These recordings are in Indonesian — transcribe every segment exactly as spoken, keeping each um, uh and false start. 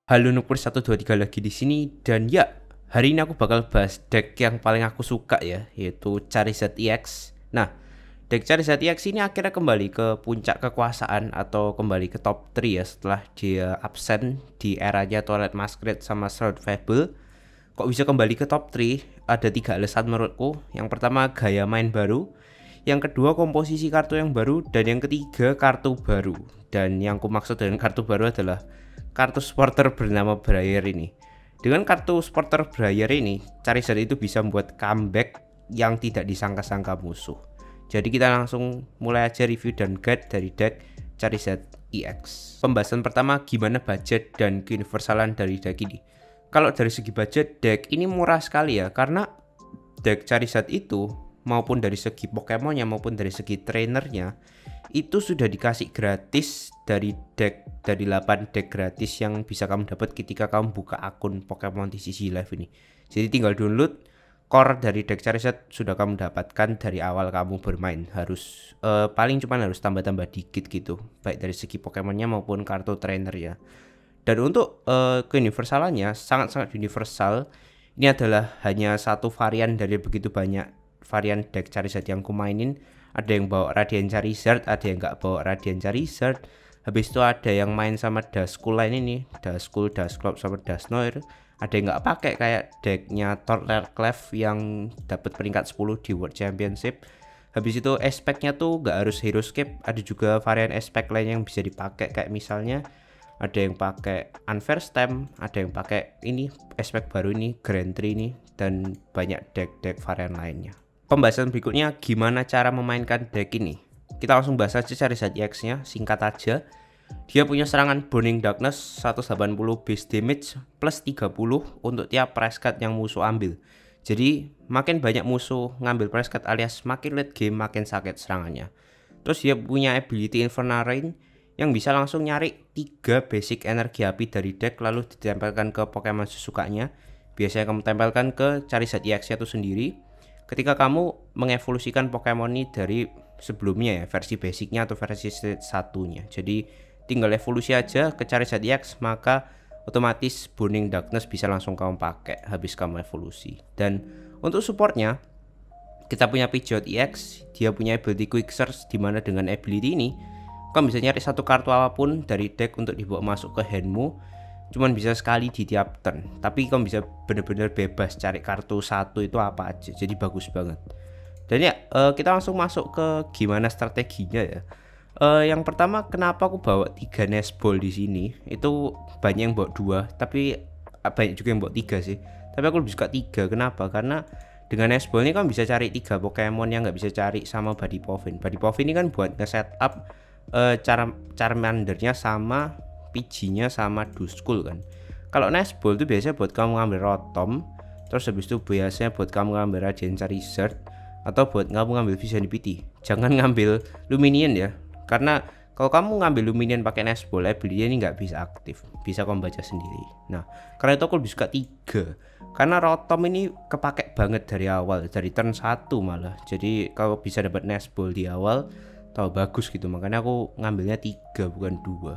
Halo Nukpur satu dua tiga lagi di sini dan ya, hari ini aku bakal bahas deck yang paling aku suka ya, yaitu Charizard E X. Nah, deck Charizard E X ini akhirnya kembali ke puncak kekuasaan atau kembali ke top tiga ya setelah dia absen di eranya Twilight Masquerade sama Shroud Fable. Kok bisa kembali ke top tiga? Ada tiga alasan menurutku. Yang pertama, gaya main baru. Yang kedua, komposisi kartu yang baru. Dan yang ketiga, kartu baru. Dan yang ku maksud dengan kartu baru adalah kartu supporter bernama Briar ini. Dengan kartu supporter Briar ini, Charizard itu bisa membuat comeback yang tidak disangka-sangka musuh. Jadi kita langsung mulai aja review dan guide dari deck Charizard E X. Pembahasan pertama, gimana budget dan keuniversalan dari deck ini. Kalau dari segi budget, deck ini murah sekali ya, karena deck Charizard itu maupun dari segi Pokemonnya maupun dari segi trainernya itu sudah dikasih gratis dari deck dari delapan deck gratis yang bisa kamu dapat ketika kamu buka akun Pokemon T C G Live ini. Jadi tinggal download core dari deck Charizard sudah kamu dapatkan dari awal kamu bermain. Harus uh, paling cuma harus tambah-tambah dikit gitu, baik dari segi Pokemonnya maupun kartu trainer ya. Dan untuk uh, keuniversalannya sangat-sangat universal. Ini adalah hanya satu varian dari begitu banyak varian deck Charizard yang ku mainin. Ada yang bawa Radiant Charizard, ada yang nggak bawa Radiant Charizard. Habis itu ada yang main sama Duskull lain ini, Duskull, Dusclops sama Dusknoir. Ada yang nggak pakai kayak decknya Thorncleave yang dapat peringkat sepuluh di World Championship. Habis itu aspeknya tuh nggak harus Heroescape, ada juga varian aspek lain yang bisa dipakai kayak misalnya ada yang pakai Unfair Stem, ada yang pakai ini aspek baru ini Grand Tree ini, dan banyak deck-deck varian lainnya. Pembahasan berikutnya gimana cara memainkan deck ini. Kita langsung bahas aja Charizard E X-nya, singkat aja. Dia punya serangan Burning Darkness seratus delapan puluh base damage plus tiga puluh untuk tiap price card yang musuh ambil. Jadi makin banyak musuh ngambil price card alias makin late game makin sakit serangannya. Terus dia punya ability Infernal Rain yang bisa langsung nyari tiga basic energi api dari deck lalu ditempelkan ke Pokemon sesukanya. Biasanya kamu tempelkan ke Charizard E X-nya itu sendiri. Ketika kamu mengevolusikan Pokemon ini dari sebelumnya ya, versi basicnya atau versi satunya. Jadi tinggal evolusi aja ke Charizard E X, maka otomatis Burning Darkness bisa langsung kamu pakai habis kamu evolusi. Dan untuk supportnya kita punya Pidgeot E X, dia punya ability Quick Search, dimana dengan ability ini kamu bisa nyari satu kartu apapun dari deck untuk dibawa masuk ke handmu. Cuman bisa sekali di tiap turn, tapi kamu bisa bener-bener bebas cari kartu satu itu apa aja, jadi bagus banget. Dan ya uh, kita langsung masuk ke gimana strateginya ya. Uh, yang pertama, kenapa aku bawa tiga Nesball di sini? Itu banyak yang bawa dua, tapi uh, banyak juga yang bawa tiga sih. Tapi aku lebih suka tiga. Kenapa? Karena dengan Nesball ini kamu bisa cari tiga Pokemon yang nggak bisa cari sama Body Povin. Body Povin ini kan buat nge-setup uh, cara Charmandernya sama P G-nya sama Duskull kan. Kalau Nesball itu biasanya buat kamu ngambil Rotom, terus habis itu biasanya buat kamu ngambil Radiant Charizard, atau buat kamu ngambil Vicinity. Jangan ngambil Lumineon ya, karena kalau kamu ngambil Lumineon pakai Nesball, ability ini nggak bisa aktif, bisa kamu baca sendiri. Nah, karena itu aku lebih suka tiga, karena Rotom ini kepake banget dari awal, dari turn satu malah. Jadi kalau bisa dapat Nesball di awal, tau bagus gitu. Makanya aku ngambilnya tiga bukan dua.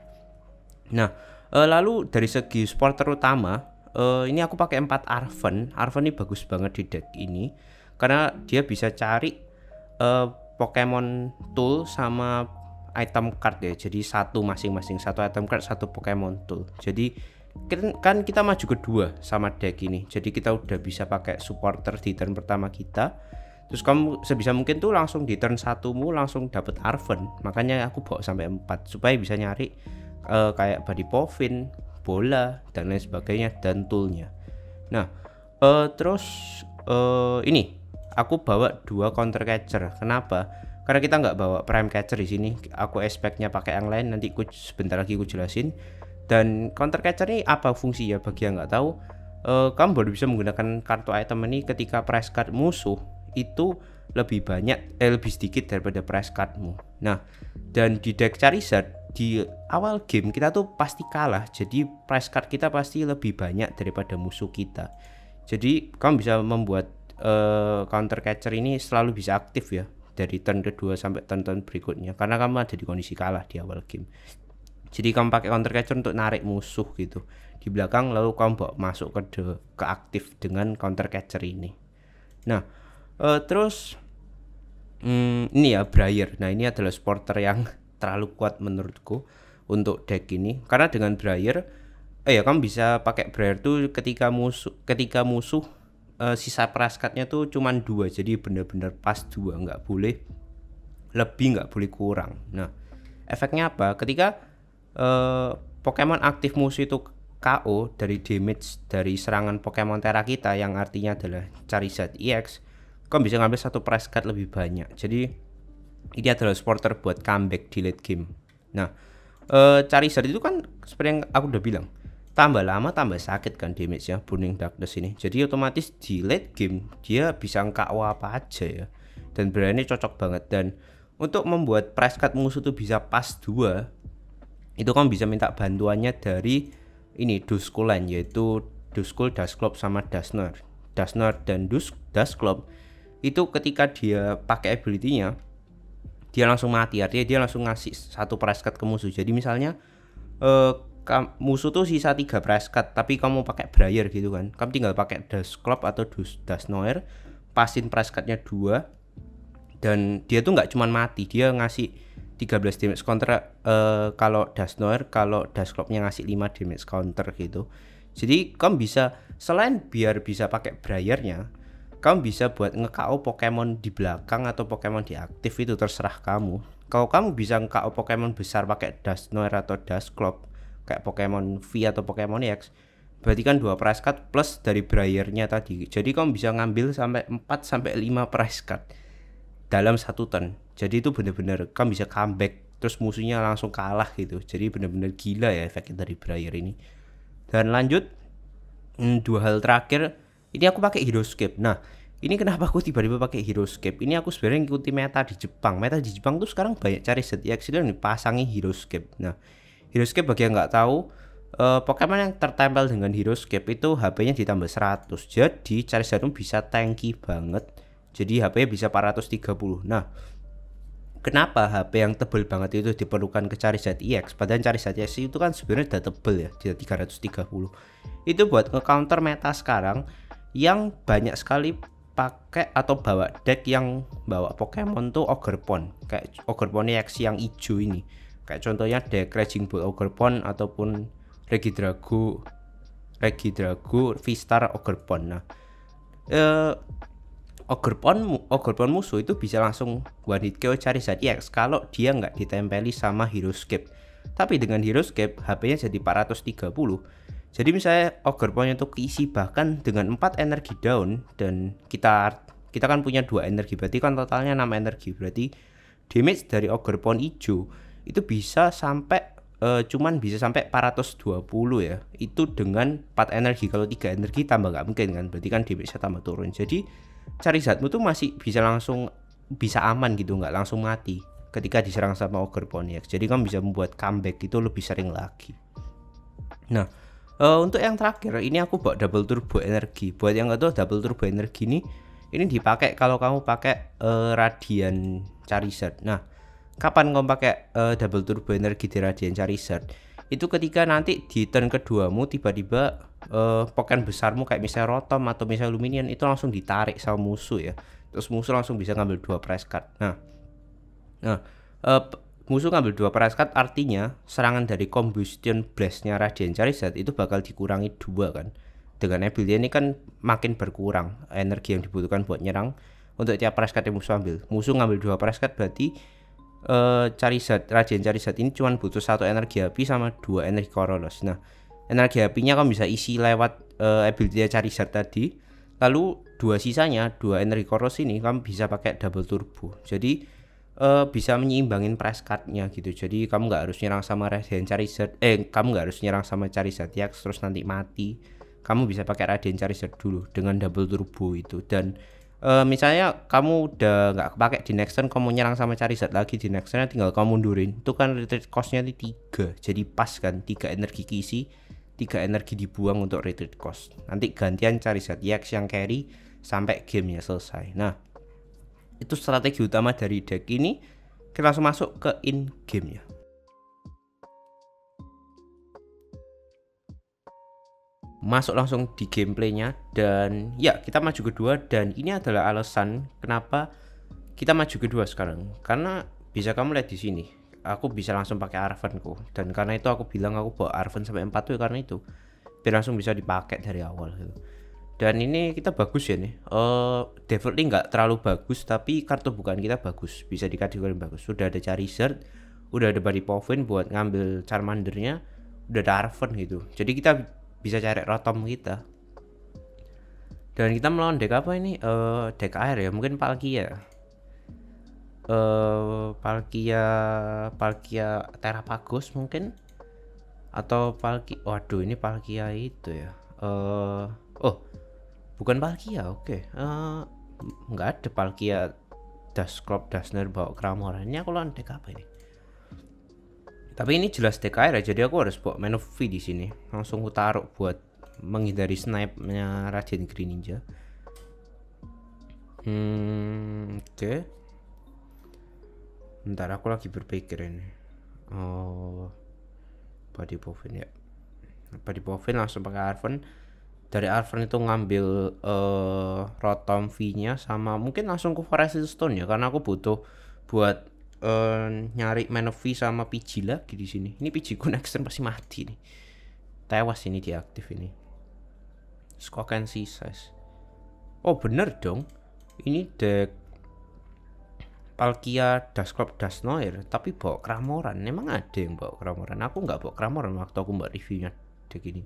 Nah, eh, lalu dari segi supporter utama, eh, ini aku pakai empat Arven. Arven ini bagus banget di deck ini karena dia bisa cari eh, Pokemon tool sama item card ya. Jadi satu masing-masing, satu item card, satu Pokemon tool. Jadi kan kita maju kedua sama deck ini. Jadi kita udah bisa pakai supporter di turn pertama kita. Terus kamu sebisa mungkin tuh langsung di turn satumu langsung dapat Arven. Makanya aku bawa sampai empat supaya bisa nyari Uh, kayak Body Povin, bola, dan lain sebagainya, dan toolnya. Nah, uh, terus uh, ini aku bawa dua counter catcher. Kenapa? Karena kita nggak bawa prime catcher di sini. Aku aspeknya pakai yang lain. Nanti aku sebentar lagi aku jelasin. Dan counter catcher ini apa fungsinya? Bagi yang nggak tahu, uh, kamu baru bisa menggunakan kartu item ini ketika price card musuh itu lebih banyak, eh, lebih sedikit daripada price cardmu. Nah, dan di deck Charizard di awal game kita tuh pasti kalah, jadi price card kita pasti lebih banyak daripada musuh kita. Jadi kamu bisa membuat uh, counter catcher ini selalu bisa aktif ya dari turn kedua sampai turn-turn berikutnya, karena kamu ada di kondisi kalah di awal game. Jadi kamu pakai counter catcher untuk narik musuh gitu di belakang, lalu kamu bawa masuk ke de, ke aktif dengan counter catcher ini. Nah, uh, terus hmm, ini ya Briar. Nah, ini adalah supporter yang terlalu kuat menurutku untuk deck ini, karena dengan Briar eh ya kamu bisa pakai Briar tuh ketika musuh ketika musuh uh, sisa praskatnya tuh cuman dua, jadi bener-bener pas dua, nggak boleh lebih, nggak boleh kurang. Nah, efeknya apa? Ketika uh, Pokemon aktif musuh itu K O dari damage dari serangan Pokemon Tera kita, yang artinya adalah Charizard E X, kamu bisa ngambil satu prize card lebih banyak. Jadi ini adalah supporter buat comeback di late game. Nah, uh, Charizard itu kan seperti yang aku udah bilang, tambah lama tambah sakit kan damage-nya Burning Darkness ini. Jadi otomatis di late game dia bisa K O apa aja ya. Dan berani cocok banget. Dan untuk membuat prize card musuh tuh bisa pas dua, itu kan bisa minta bantuannya dari ini Duskulen, yaitu Duskull, Dusclops sama Dusknoir. Dusknoir dan Dus Dusclops itu ketika dia pakai ability-nya dia langsung mati, artinya dia langsung ngasih satu prize card ke musuh. Jadi misalnya uh, musuh tuh sisa tiga prize card, tapi kamu pakai Briar gitu kan, kamu tinggal pakai Dusclops atau Dus Dusknoir, pasin prize cardnya dua, dan dia tuh nggak cuman mati, dia ngasih tiga belas damage counter uh, kalau Dusknoir, kalau Dusclops-nya ngasih lima damage counter gitu. Jadi kamu bisa, selain biar bisa pakai Briar-nya, kamu bisa buat nge-K O Pokemon di belakang atau Pokemon di aktif, itu terserah kamu. Kalau kamu bisa nge-K O Pokemon besar pakai Dusknoir atau Dusclops kayak Pokemon V atau Pokemon X, berarti kan dua prize card plus dari Briar-nya tadi. Jadi kamu bisa ngambil sampai empat sampai lima prize card dalam satu turn. Jadi itu bener-bener kamu bisa comeback, terus musuhnya langsung kalah gitu. Jadi bener-bener gila ya efeknya dari Briar ini. Dan lanjut, hmm, dua hal terakhir, ini aku pakai Heroescape. Nah, ini kenapa aku tiba-tiba pakai Heroescape? Ini aku sebenarnya ngikuti meta di Jepang. Meta di Jepang tuh sekarang banyak Charizard E X itu yang dipasangi Heroescape. Nah, Heroescape bagi yang nggak tahu, uh, Pokemon yang tertempel dengan Heroescape itu H P-nya ditambah seratus. Jadi Charizard bisa tanky banget. Jadi H P-nya bisa empat ratus tiga puluh. Nah, kenapa H P yang tebel banget itu diperlukan ke Charizard E X? Padahal Charizard E X itu kan sebenarnya udah tebel ya, di tiga ratus tiga puluh. Itu buat nge-counter meta sekarang yang banyak sekali pakai atau bawa deck yang bawa Pokemon tuh Ogerpon, kayak Ogerpon E X yang hijau ini. Kayak contohnya deck Raging Bull Ogerpon ataupun Regidrago Regidrago V-Star Ogerpon. Nah, eh Ogerpon, Ogerpon musuh itu bisa langsung one hit K O Charizard E X kalau dia nggak ditempeli sama Heroescape. Tapi dengan Heroescape H P-nya jadi empat ratus tiga puluh. Jadi misalnya Ogerpon itu keisi bahkan dengan empat energi down, dan kita kita kan punya dua energi, berarti kan totalnya enam energi. Berarti damage dari Ogerpon hijau itu bisa sampai uh, cuman bisa sampai empat ratus dua puluh ya. Itu dengan empat energi. Kalau tiga energi tambah nggak mungkin kan, berarti kan damage-nya tambah turun. Jadi Charizardmu tuh masih bisa langsung bisa aman gitu, nggak langsung mati ketika diserang sama Ogerpon E X. Jadi kamu bisa membuat comeback itu lebih sering lagi. Nah, uh, untuk yang terakhir ini aku bawa double turbo energi. Buat yang nggak tahu, double turbo energi ini ini dipakai kalau kamu pakai uh, Radiant Charizard. Nah, kapan kamu pakai uh, double turbo energi di Radiant Charizard? Itu ketika nanti di turn keduamu tiba-tiba uh, Pokemon besarmu kayak misalnya Rotom atau misalnya Luminion itu langsung ditarik sama musuh ya. Terus musuh langsung bisa ngambil dua prize card. Nah, nah uh, musuh ngambil dua prize card artinya serangan dari Combustion Blast-nya Radiant Charizard itu bakal dikurangi dua kan. Dengan ability ini kan makin berkurang energi yang dibutuhkan buat nyerang untuk tiap prize card yang musuh ambil. Musuh ngambil dua prize card berarti Uh, Charizard, Radiant Charizard ini cuma butuh satu energi api sama dua energi Korolos. Nah, energi apinya kan bisa isi lewat uh, ability Charizard tadi. Lalu dua sisanya, dua energi Korolos ini kamu bisa pakai double turbo. Jadi uh, bisa menyeimbangin prize card-nya gitu. Jadi kamu nggak harus nyerang sama Radiant Charizard, eh kamu nggak harus nyerang sama Charizard ya terus nanti mati. Kamu bisa pakai Radiant Charizard dulu dengan double turbo itu. Dan Uh, misalnya kamu udah nggak kepake di next turn, kamu nyerang sama Charizard lagi di next turn, tinggal kamu mundurin. Itu kan retreat cost-nya tiga, jadi pas kan, tiga energi kisi, tiga energi dibuang untuk retreat cost. Nanti gantian Charizard E X yang carry sampai gamenya selesai. Nah, itu strategi utama dari deck ini. Kita langsung masuk ke in game ya. masuk langsung di gameplaynya. Dan ya kita maju kedua, dan ini adalah alasan kenapa kita maju kedua sekarang, karena bisa kamu lihat di sini aku bisa langsung pakai Arvenku, dan karena itu aku bilang aku bawa Arven sampai empat tuh karena itu biar langsung bisa dipakai dari awal gitu. Dan ini kita bagus ya nih, uh, defaultly nggak terlalu bagus, tapi kartu bukaan kita bagus, bisa dikategori bagus. Sudah ada Charizard, udah ada Body Povin buat ngambil Charmandernya, udah ada Arven gitu, jadi kita bisa cari Rotom kita. Dan kita melawan deck apa ini? Uh, deck air ya, mungkin Palkia. Uh, Palkia, Palkia Terapagos mungkin, atau Palkia. Waduh, ini Palkia itu ya. Uh, oh, bukan Palkia, oke. Okay. Uh, nggak ada Palkia Dusclops, Dusknoir bawa Cramorant. Ini aku lawan deck apa ini? Tapi ini jelas deck air ya, jadi aku harus bawa Manaphy di sini. Langsung aku taruh buat menghindari snipe-nya Radiant Greninja. Hmm, oke. Okay. Bentar, aku lagi berpikir ini. Oh, Body Povin ya. Body Povin langsung pakai Arven. Dari Arven itu ngambil uh, Rotom V-nya, sama mungkin langsung ke Forest Stone ya, karena aku butuh buat uh, nyari Manaphy sama Pidgey lagi di sini. Ini Pidgey ku next turn pasti mati nih. Tewas ini diaktif ini. Skok and Size. Oh bener dong. Ini deck Palkia Dusclops Dusknoir tapi bawa Cramorant. Memang ada yang bawa Cramorant. Aku nggak bawa Cramorant waktu aku mbak reviewnya deck ini.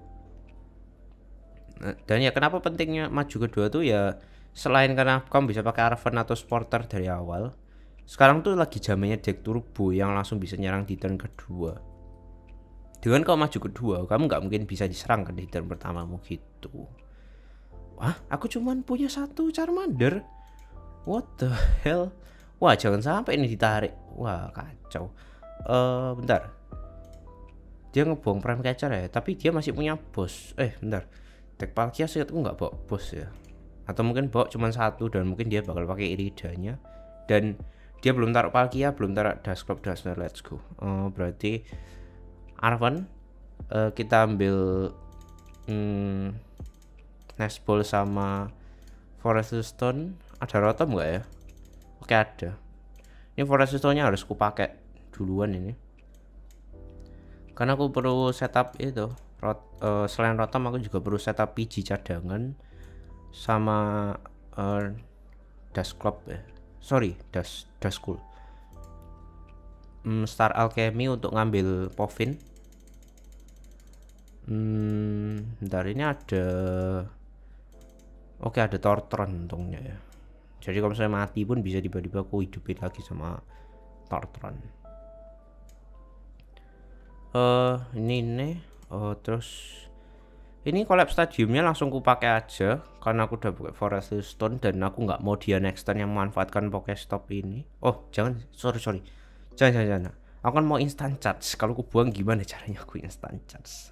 Dan ya kenapa pentingnya maju kedua tuh ya, selain karena kamu bisa pakai Arven atau Sporter dari awal, sekarang tuh lagi zamannya deck turbo yang langsung bisa nyerang di turn kedua. Dengan kau maju kedua, kamu nggak mungkin bisa diserang kan di turn pertamamu gitu. Wah, aku cuman punya satu Charmander. What the hell? Wah, jangan sampai ini ditarik. Wah, kacau. Eh, uh, bentar. Dia ngebuang Prime Catcher ya, tapi dia masih punya bos. Eh, bentar. Deck Palkia sih aku nggak bawa bos ya. Atau mungkin bawa cuma satu, dan mungkin dia bakal pakai Iridanya. Dan dia belum taruh Palkia, belum taruh Dusclops, Dusknoir. Let's go. Uh, berarti Arven, uh, kita ambil hmm, Nestball sama Forest Stone. Ada Rotom nggak ya? Oke, ada. Ini Forest Stone-nya harus ku pakai duluan ini, karena aku perlu setup itu. Rot, uh, selain Rotom aku juga perlu setup Pidgey cadangan sama uh, Dusclops ya. Sorry, Das Duskull. Hmm, Star Alchemy untuk ngambil Povin. Hmm, bentar, ini ada. Oke, ada Tortron untungnya ya. Jadi kalau misalnya mati pun bisa tiba-tiba aku hidupin lagi sama Tortron. Eh, uh, ini nih. Oh, terus ini collab stadiumnya langsung ku pakai aja karena aku udah pakai Forest Stone, dan aku nggak mau dia next turn yang memanfaatkan Pokestop ini. Oh, jangan, sorry sorry, jangan jangan, jangan. Aku kan mau instant charge. Kalau ku buang gimana caranya aku instant charge?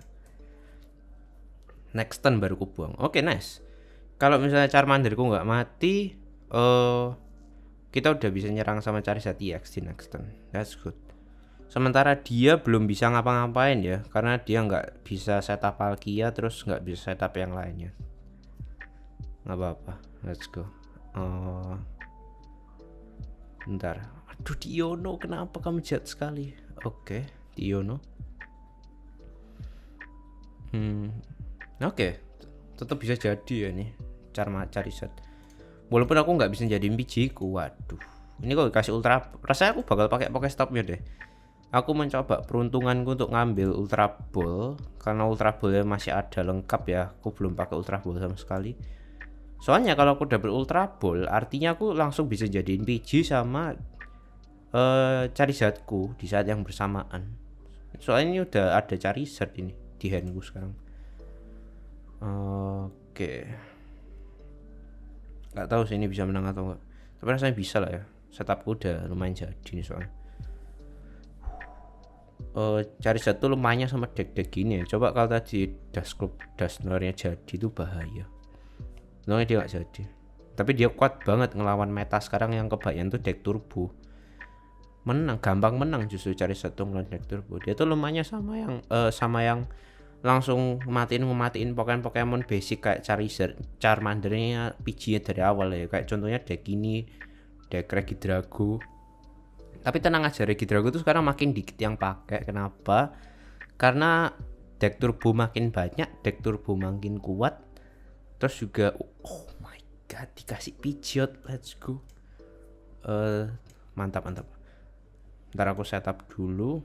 Next turn baru ku buang. Oke, okay, nice. Kalau misalnya Charmanderku nggak mati, uh, kita udah bisa nyerang sama Charizard E X di next turn. That's good. Sementara dia belum bisa ngapa-ngapain ya, karena dia nggak bisa setup Palkia, terus nggak bisa setup yang lainnya. Nggak apa-apa, let's go. Uh, bentar, aduh Diono, kenapa kamu jahat sekali? Oke, okay, Diono. Hmm, oke, okay. Tetap bisa jadi ya nih Charma Charizard. Walaupun aku nggak bisa jadi Pidgey ku, waduh. Ini kok dikasih ultra, rasanya aku bakal pakai Pokestopnya deh. Aku mencoba peruntunganku untuk ngambil Ultra Ball, karena Ultra Ball masih ada lengkap ya. Aku belum pakai Ultra Ball sama sekali. Soalnya kalau aku double Ultra Ball, artinya aku langsung bisa jadiin Pidgey sama uh, Charizardku di saat yang bersamaan. Soalnya ini udah ada Charizard ini di handku sekarang. uh, Oke, okay. Gak tahu sih ini bisa menang atau enggak, tapi rasanya bisa lah ya. Setupku udah lumayan jadi nih soalnya. Uh, Charizard tuh lumayan sama deck-deck gini ya. Coba kalau tadi Dusclops Dusknoir-nya jadi itu bahaya. Nongnya dia gak jadi. Tapi dia kuat banget ngelawan meta sekarang yang kebanyakan tuh deck turbo. Menang, gampang menang justru Charizard tuh ngelawan deck turbo. Dia tuh lumayan sama yang uh, sama yang langsung matiin matiin Pokemon-Pokemon basic kayak Charizard, Charmandernya P G-nya dari awal ya. Kayak contohnya deck ini, deck Regidrago. Tapi tenang aja, Regidrago tuh sekarang makin dikit yang pakai. Kenapa? Karena deck turbo makin banyak, deck turbo makin kuat. Terus juga oh my god, dikasih Pidgeot, let's go. Uh, mantap mantap. Ntar aku setup dulu.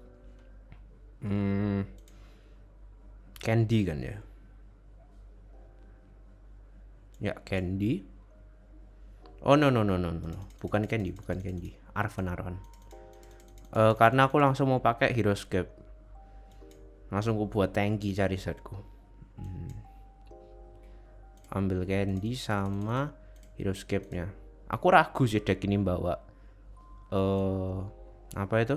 Hmm, Candy kan ya? Ya Candy. Oh no no no no no, no. bukan Candy, bukan Candy. Arven Arven. Uh, karena aku langsung mau pakai Heroescape. Langsung aku buat tanky Charizardku. Hmm. Ambil Candy sama Heroescape-nya. Aku ragu sih deck ini bawa uh, apa itu?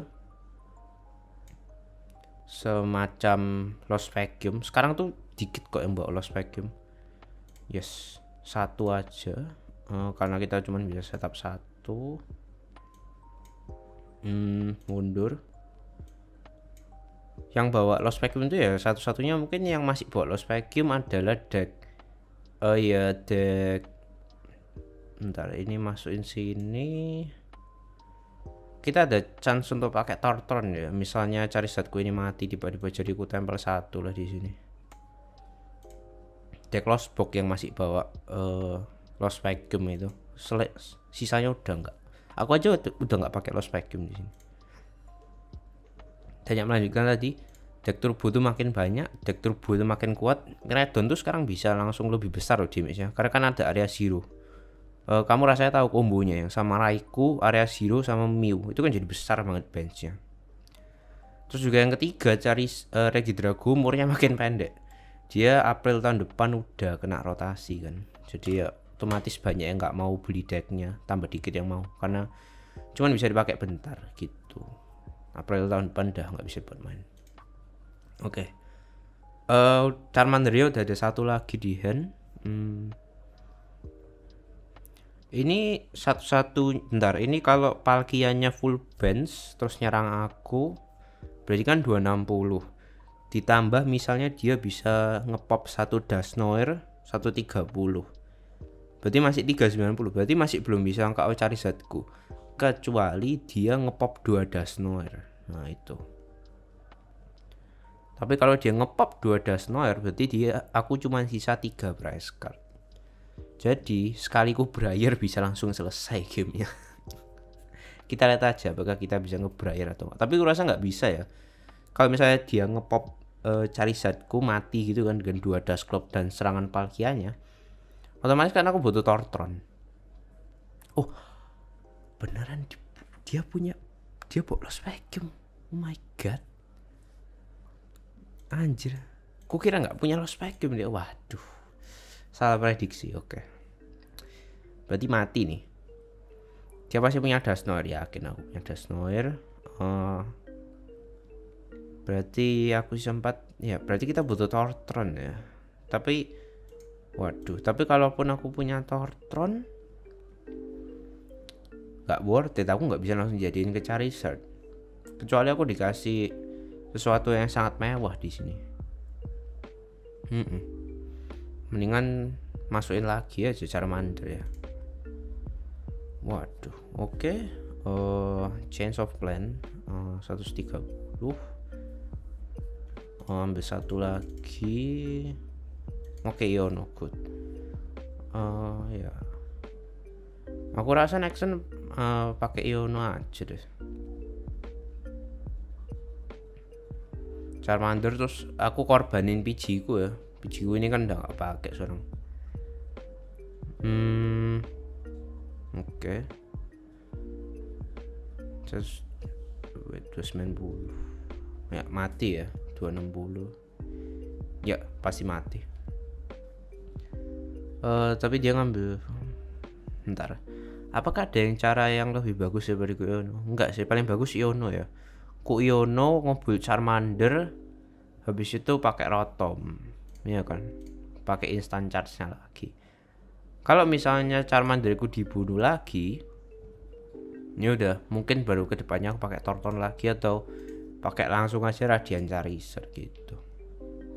Semacam Lost Vacuum. Sekarang tuh dikit kok yang bawa Lost Vacuum. Yes, satu aja. Uh, karena kita cuma bisa setup satu. Hmm, mundur. Yang bawa Lost Vacuum itu ya satu-satunya mungkin yang masih bawa Lost Vacuum adalah deck. Oh ya deck. Bentar, ini masukin sini. Kita ada chance untuk pakai Tortron ya. Misalnya Charizardku ini mati, tiba-tiba jadi ku tempel satu lah di sini. Deck Lost Box yang masih bawa uh, Lost Vacuum itu. Sele sisanya udah enggak. Aku aja udah nggak pakai Lost Vacuum di sini. Dan yang melanjutkan tadi, deck turbo tuh makin banyak, deck turbo tuh makin kuat. Redon tuh sekarang bisa langsung lebih besar loh damage-nya, karena kan ada area zero. Uh, kamu rasanya tahu kombonya yang sama Raikou, area zero sama Mew itu kan jadi besar banget bench-nya. Terus juga yang ketiga, cari uh, Regidrago umurnya makin pendek. Dia April tahun depan udah kena rotasi kan. Jadi ya otomatis banyak yang nggak mau beli decknya, tambah dikit yang mau karena cuman bisa dipakai bentar gitu. April tahun depan udah nggak bisa buat main. Oke. Okay. Uh, Charmander udah ada satu lagi di hand. Hmm. Ini satu-satu bentar, ini kalau Palkianya full bench terus nyerang aku berarti kan dua ratus enam puluh. Ditambah misalnya dia bisa ngepop satu Dusknoir seratus tiga puluh. Berarti masih tiga ratus sembilan puluh. Berarti masih belum bisa K O Charizardku. Kecuali dia ngepop dua Dusknoir. Nah, itu. Tapi kalau dia ngepop dua Dusknoir berarti dia aku cuma sisa tiga prize card. Jadi sekali ku Brayer bisa langsung selesai gamenya. Kita lihat aja apakah kita bisa nge-Brayer atau enggak. Tapi aku rasa nggak bisa ya. Kalau misalnya dia ngepop uh, Charizardku mati gitu kan dengan dua Dusclops dan serangan Palkianya, otomatis kan aku butuh Tortron. Oh beneran dia punya, dia bawa Lost Vacuum. Oh my god, anjir, ku kira nggak punya Lost Vacuum dia. Waduh, salah prediksi. Oke, berarti mati nih. Dia pasti punya Dusknoir, yakin aku punya Dusknoir. uh, Berarti aku sempat ya, berarti kita butuh Tortron ya. Tapi waduh, tapi kalaupun aku punya Tortron gak worth it, aku nggak bisa langsung jadiin ke Charizard. Kecuali aku dikasih sesuatu yang sangat mewah di sini. Hmm, mendingan masukin lagi aja Charmander ya. Waduh, oke. Okay. Uh, change of plan uh, seratus tiga puluh. Uh, ambil satu lagi. Oke, okay, Iono good. Uh, ya. Aku rasa Nexon uh, pakai Iono aja deh. Charmander terus aku korbanin P G ku ya. P G ku ini kan udah gak pakai sekarang. Hmm. Oke. Okay. Just wait, dua ratus sembilan puluh. Ya, mati ya. dua ratus enam puluh. Ya, pasti mati. Uh, tapi dia ngambil. Bentar. Apakah ada yang cara yang lebih bagus daripada Iono? Enggak sih, paling bagus Iono ya. Ku Iono ngobrol Charmander, habis itu pakai Rotom, ya kan? Pakai instant charge-nya lagi. Kalau misalnya Charmanderku dibunuh lagi, ini udah mungkin baru kedepannya aku pakai Torton lagi atau pakai langsung aja Radiant Charizard gitu.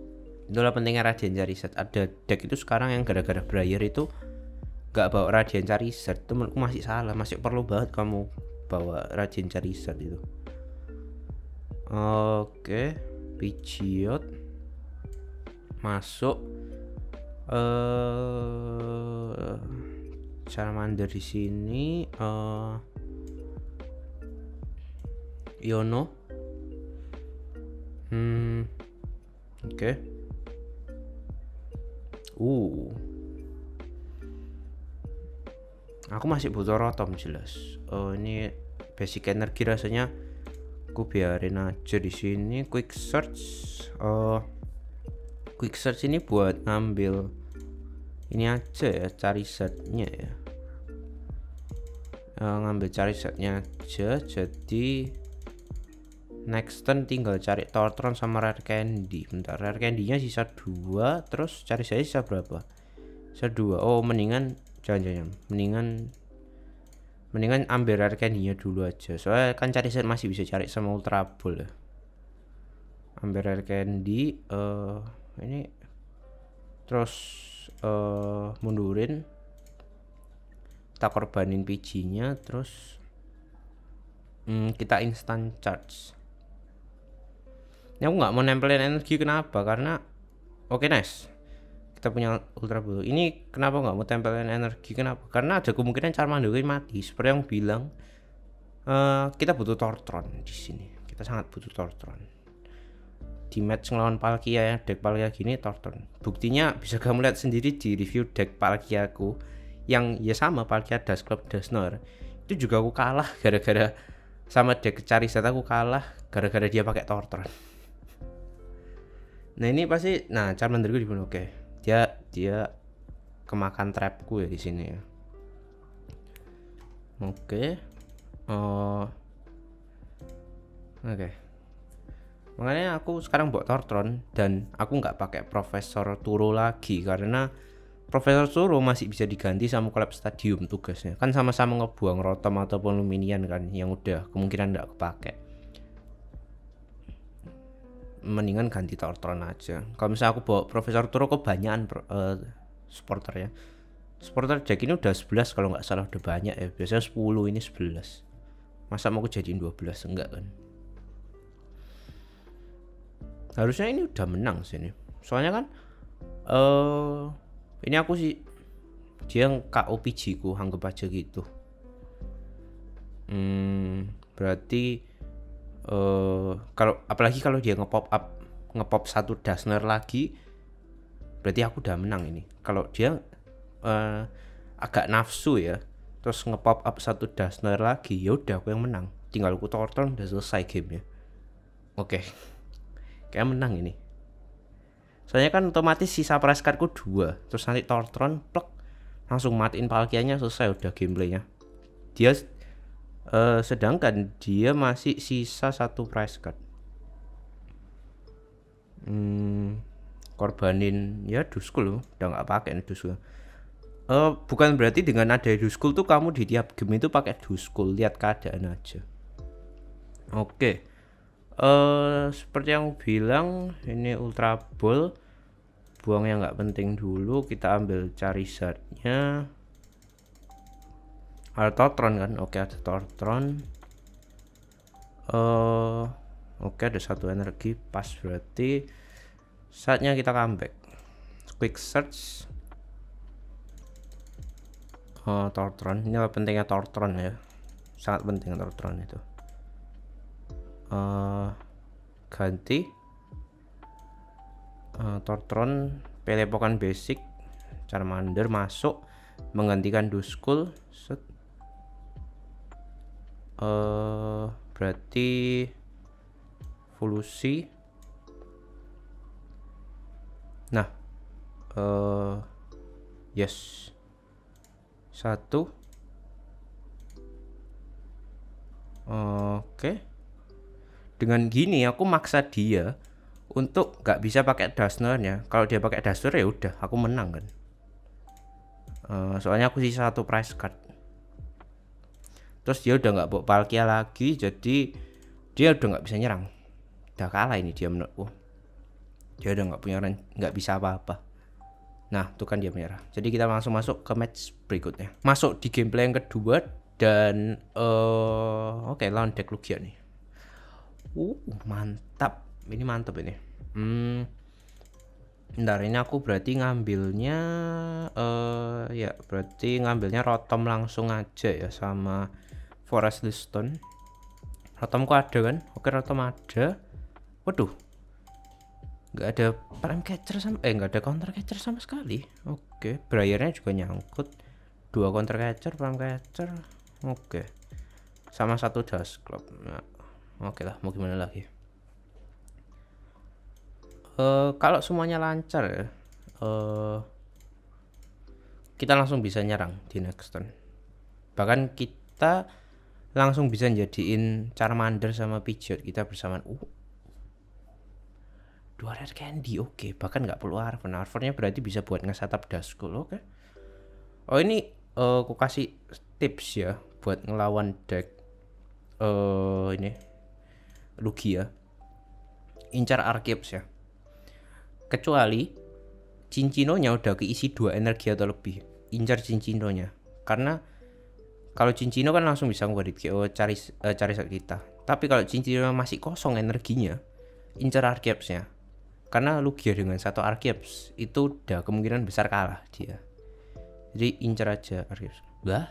Itulah pentingnya Radiant Charizard. Ada deck itu sekarang yang gara-gara Briar itu gak bawa Radiant Charizard, itu menurutku masih salah. Masih perlu banget kamu bawa Radiant Charizard itu. Oke, Pidgeot masuk. Eh, Charmander di sini. Eh, Iono. Hmm, oke. Okay. Uh, aku masih butuh Rotom jelas. Oh, ini basic energi rasanya aku biarin aja di sini. Quick search. Oh, quick search ini buat ngambil ini aja ya, Charizardnya ya. Uh, ngambil Charizardnya aja. Jadi next turn tinggal cari Tortron sama Rare Candy. Bentar, Rare Candy-nya sisa dua, terus cari saya sisa berapa? Sisa dua. Oh, mendingan jangan-jangan mendingan mendingan ambil Rare Candy-nya dulu aja. Soalnya kan cari saya masih bisa cari sama Ultra Ball ya. Ambil Rare Candy, uh, ini terus uh, mundurin. Kita korbanin P G-nya, terus hmm, kita instant charge. Ini aku nggak mau nempelin energi, kenapa? Karena oke, okay, nice, kita punya Ultra Ball. Ini kenapa nggak mau tempelin energi? Kenapa? Karena ada kemungkinan Charmander ini mati. Seperti yang bilang, uh, kita butuh Tortron di sini. Kita sangat butuh Tortron. Di match ngelawan Palkia ya, deck Palkia gini Tortron. Buktinya bisa kamu lihat sendiri di review deck Palkia aku, yang ya sama Palkia Dusclops Dusknoir. Itu juga aku kalah gara-gara sama deck Charizard, aku kalah gara-gara dia pakai Tortron. Nah ini pasti, nah Charmander gue dibunuh. Oke, dia dia kemakan trapku ya di sini ya. Oke, oh, oke. Makanya aku sekarang bawa Tortron dan aku nggak pakai Profesor Turo lagi karena Profesor Turo masih bisa diganti sama Collapse Stadium tugasnya. Kan sama-sama ngebuang Rotom ataupun Luminian kan, yang udah kemungkinan nggak kepake. Mendingan ganti Tortron aja. Kalau misalnya aku bawa Profesor Turo kebanyakan uh, supporter ya. Supporter deck ini udah sebelas kalau nggak salah, udah banyak ya. Biasanya sepuluh, ini sebelas. Masa mau aku jadiin dua belas? Enggak kan. Harusnya ini udah menang sih ini. Soalnya kan uh, ini aku sih dia K O P G ku, anggap aja gitu. Hmm, berarti Uh, kalau apalagi kalau dia ngepop up ngepop satu Dusknoir lagi, berarti aku udah menang ini. Kalau dia uh, agak nafsu ya, terus ngepop up satu Dusknoir lagi, ya udah aku yang menang. Tinggal aku Tortron, udah selesai gamenya. Oke, okay. Kayak menang ini. Soalnya kan otomatis sisa prize cardku dua, terus nanti Tortron plek, langsung matiin Palkianya, selesai udah gameplaynya. Dia Uh, sedangkan dia masih sisa satu prize card. Hmm, korbanin ya Duskull loh, udah nggak pakai nih Duskull. Uh, bukan berarti dengan ada Duskull tuh kamu di tiap game itu pakai Duskull, lihat keadaan aja. Oke, okay. uh, seperti yang bilang ini Ultra Ball, buang yang nggak penting dulu, kita ambil Charizardnya. Ada Tortron kan? Oke, ada Tortron. Uh, Oke, ada satu energi pas, berarti saatnya kita comeback. Quick search. Uh, Tortron. Ini pentingnya Tortron ya. Sangat penting Tortron itu. Uh, ganti. Uh, Tortron. Pelepokan basic. Charmander masuk. Menggantikan Duskull. Set. Uh, berarti evolusi. Nah, uh, yes, satu. Oke, okay. Dengan gini aku maksa dia untuk nggak bisa pakai Dusknoir-nya. Kalau dia pakai Dusknoir ya udah, aku menang kan. Uh, soalnya aku sisa satu prize card. Terus dia udah nggak bawa Palkia lagi, jadi dia udah nggak bisa nyerang. Udah kalah ini dia menurutku. Dia udah nggak punya nggak bisa apa-apa. Nah, tuh kan dia menyerah. Jadi kita langsung masuk ke match berikutnya. Masuk di gameplay yang kedua dan uh, oke okay, lawan deck Lugia nih. Uh, mantap. Ini mantap ini. Hmm. Bentar, ini aku berarti ngambilnya uh, ya, berarti ngambilnya Rotom langsung aja ya sama Forest Stone. Rotomku ada kan? Oke, Rotom ada. Waduh, nggak ada prime catcher sama eh nggak ada counter catcher sama sekali. Oke, Briarnya juga nyangkut. Dua counter catcher, prime catcher. Oke, sama satu Dust Club. Nah, oke lah, mau gimana lagi. Uh, kalau semuanya lancar ya, uh, kita langsung bisa nyerang di next turn. Bahkan kita langsung bisa jadiin Charmander sama Pidgeot kita bersamaan. Uh, dua rare candy, oke. Okay. Bahkan nggak perlu Arven. Arvennya berarti bisa buat nge-setup Duskull, oke. Okay. Oh ini uh, aku kasih tips ya buat ngelawan deck uh, ini Lugia. Incar Arceus ya. Kecuali Cinccinonya udah keisi dua energi atau lebih, incar Cinccinonya. Karena kalau Cinccino kan langsung bisa ngeluarin K O cari uh, cari set kita. Tapi kalau Cinccino masih kosong energinya, incar Arceusnya. Karena Lugia dengan satu Arceus itu udah kemungkinan besar kalah dia. Jadi incar aja Arceus. Bah.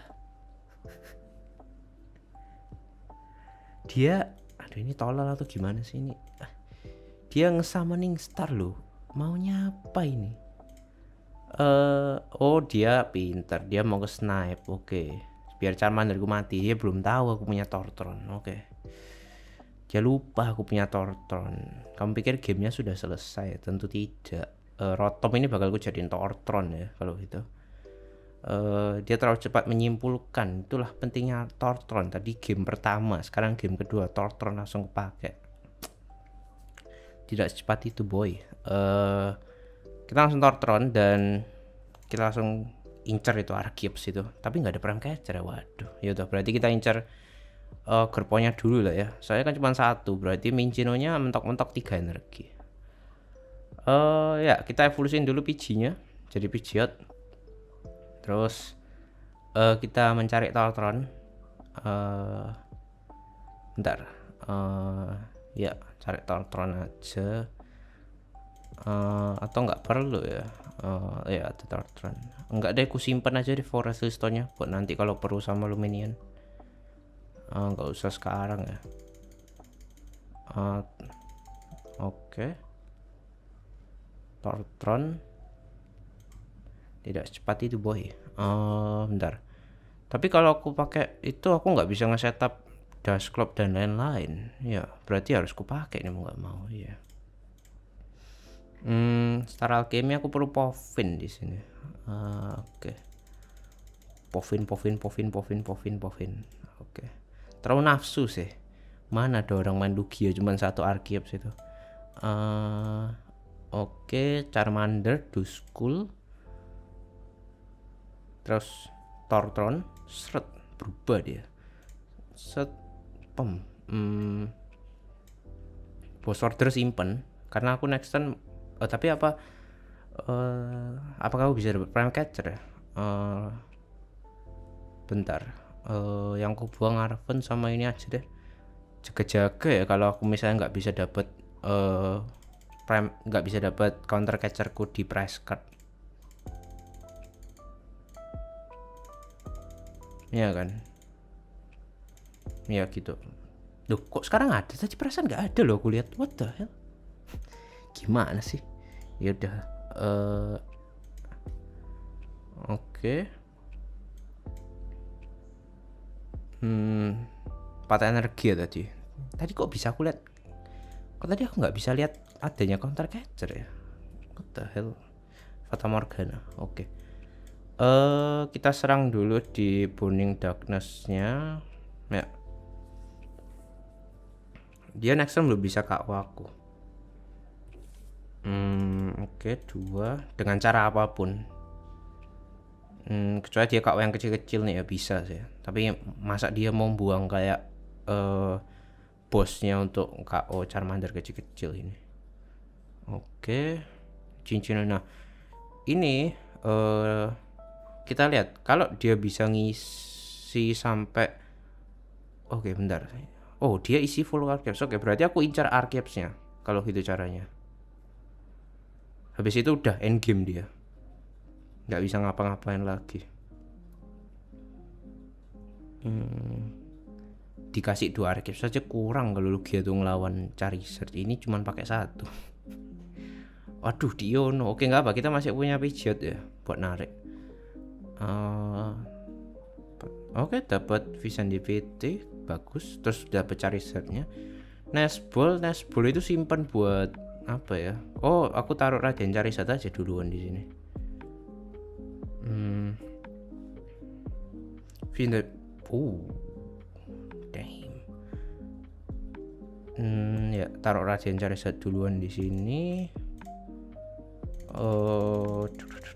Dia, aduh ini tolol atau gimana sih ini? Dia nge-summoning star loh. Maunya apa ini? Uh, oh dia pinter, dia mau ke snipe. Oke, okay. Biar Charmanderku mati. Dia belum tahu aku punya Tortron. Oke, okay. Dia lupa aku punya Tortron. Kamu pikir gamenya sudah selesai? Tentu tidak. uh, Rotom ini bakal aku jadiin Tortron ya kalau gitu. uh, Dia terlalu cepat menyimpulkan. Itulah pentingnya Tortron. Tadi game pertama, sekarang game kedua Tortron langsung kepake. Tidak secepat itu boy. uh, Kita langsung Tortron dan kita langsung incer itu Arceus itu. Tapi nggak ada prime catcher ya. Waduh, yaudah berarti kita incer uh, Gerponya dulu lah ya. Soalnya kan cuma satu, berarti Minccinonya mentok-mentok tiga energi. uh, Ya kita evolusin dulu Pidgey-nya jadi Pidgeot. Terus uh, kita mencari Tortron. uh, Bentar, uh, ya cari Tortron aja. Uh, atau nggak perlu ya. Uh, ya ada Tortron. Enggak deh, aku simpen aja di Forest Stone-nya buat nanti kalau perlu sama Luminion. Uh, nggak usah sekarang ya. uh, Oke, okay. Tortron tidak secepat itu boy. Uh, bentar. Tapi kalau aku pakai itu aku nggak bisa nge-setup Dust Club dan lain-lain. Ya berarti harus ku pakai nih mau nggak mau ya. Hmm, Star Alchemy aku perlu Povin di sini. Uh, Oke. Okay. Povin, Povin, Povin, Povin, Povin, Povin. Oke. Okay. Terlalu nafsu sih. Mana ada orang main Lugia cuma satu Arceus itu. Uh, Oke, okay. Charmander, Duskull. Terus Tortron, seret berubah dia. Set pem. Hmm. Boss order simpen karena aku next turn. Oh, tapi apa uh, apa kamu bisa dapat prime catcher ya? Uh, bentar, uh, yang aku buang Arven sama ini aja deh. Jaga-jaga ya kalau aku misalnya nggak bisa dapat uh, prime, nggak bisa dapat counter catcherku di price card. Ya kan? Ya gitu. Loh, kok sekarang ada? Tadi perasaan nggak ada loh, aku lihat. What the hell? Gimana sih? Ya udah. Uh, Oke. Okay. Hmm, patah energi ya tadi. Tadi kok bisa aku lihat? Kok tadi aku nggak bisa lihat adanya counter catcher ya? What the hell? Fata Morgana. Oke. Okay. Uh, kita serang dulu di Burning Darkness-nya. Ya. Dia next time belum bisa K O aku. Hmm, oke, okay, dua dengan cara apapun. Hmm, kecuali dia K O yang kecil-kecil nih ya bisa sih. Tapi masa dia mau buang kayak uh, bosnya untuk K O Charmander kecil-kecil ini. Oke, cincin. Nah, ini uh, kita lihat kalau dia bisa ngisi sampai, oke bentar. Oh, dia isi full archives. Oke, berarti aku incar archivesnya kalau gitu caranya. Habis itu udah end game dia, nggak bisa ngapa-ngapain lagi. Hmm, dikasih dua archive saja kurang kalau Lugia tuh ngelawan Charizard. Ini cuman pakai satu. Waduh, Diono. Oke, nggak apa, kita masih punya Pidgeot ya buat narik. Uh, Oke, dapat Vision D P T, bagus. Terus dapat Charizardnya. Nesball, Nesball itu simpan buat apa ya? Oh, aku taruh Raden Charizard aja duluan di sini. Hmm. Vision, oh, damn. Hmm, ya taruh Raden Charizard duluan di sini. Oh,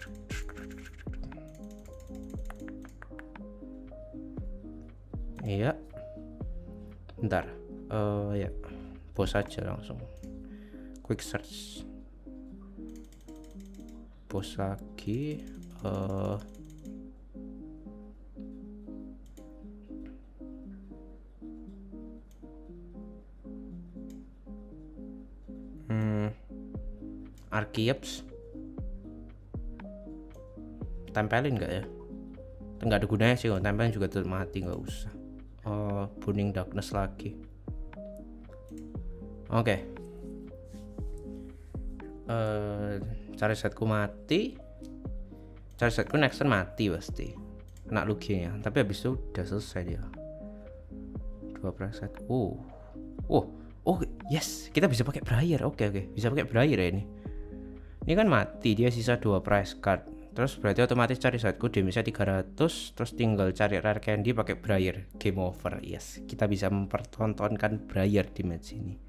iya. Bentar. Uh, ya, pause aja langsung. Quick search. Pause lagi. Uh, hmm, Archeops. Tempelin nggak ya? Nggak ada gunanya sih, kalau tempelin juga tetap mati, nggak usah. Oh, Burning Darkness lagi. Oke. Okay. Uh, Charizardku mati. Charizardku next turn mati pasti. Kena Lugia, tapi habis itu udah selesai dia. Dua preset. Oh. Oh. Oh, yes. Kita bisa pakai Briar. Oke, okay, oke. Okay. Bisa pakai Briar ya ini. Ini kan mati, dia sisa dua prize card. Terus berarti otomatis Charizardku damage-nya tiga ratus. Terus tinggal cari rare candy pakai Briar. Game over. Yes, kita bisa mempertontonkan Briar di match ini.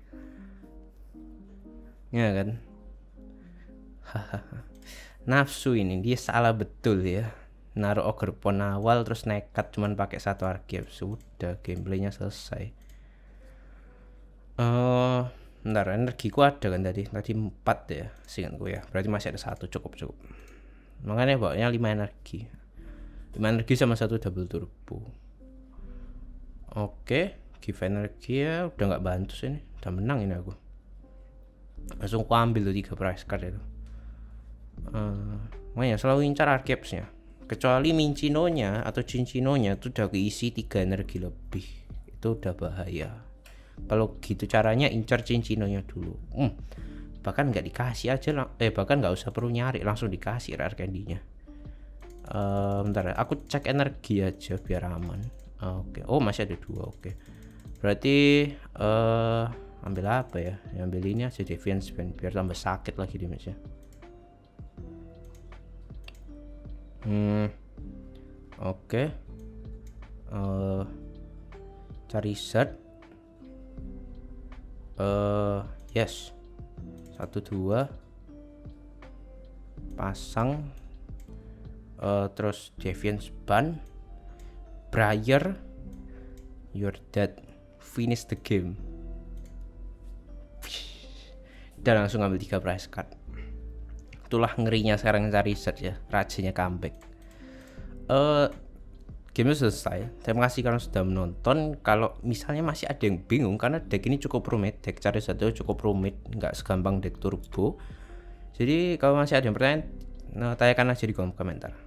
Ya kan? Hahaha. Nafsu ini dia salah betul ya. Naruh Ogre Pon awal terus nekat cuman pakai satu Archeops. Sudah gameplaynya selesai. Eh, uh, bentar, energiku ada kan tadi? Tadi empat ya, seingatku ya. Berarti masih ada satu, cukup cukup. Makanya bawanya lima energi. lima energi sama satu double turbo. Oke, give energi ya, udah nggak bantu sih ini. Udah menang ini aku. Langsung aku ambil tuh tiga prize card itu. Uh, makanya selalu incar Archeops-nya. Kecuali Minccino-nya atau Cinccino-nya itu udah keisi tiga energi lebih. Itu udah bahaya. Kalau gitu caranya incar Cinccino-nya dulu. Hmm. Bahkan nggak dikasih aja lah, eh bahkan nggak usah perlu nyari, langsung dikasih rare candy-nya. Uh, bentar, aku cek energi aja biar aman. Uh, Oke, okay. Oh masih ada dua, oke. Okay. Berarti uh, ambil apa ya? Ambil ini aja, Defiance Band, biar tambah sakit lagi damage-nya. Hmm, oke. Okay. Uh, Charizard. Uh, yes. Satu dua pasang, uh, terus Defiance Band, Briar, you're dead, finish the game. Dan langsung ambil tiga prize card. Itulah ngerinya sekarang Charizard ya, rajanya comeback. Uh, game selesai. Terima kasih karena sudah menonton. Kalau misalnya masih ada yang bingung, karena deck ini cukup rumit, deck Charizard itu cukup rumit, nggak segampang deck turbo. Jadi kalau masih ada yang pertanyaan, nah, tanyakan aja di kolom komentar.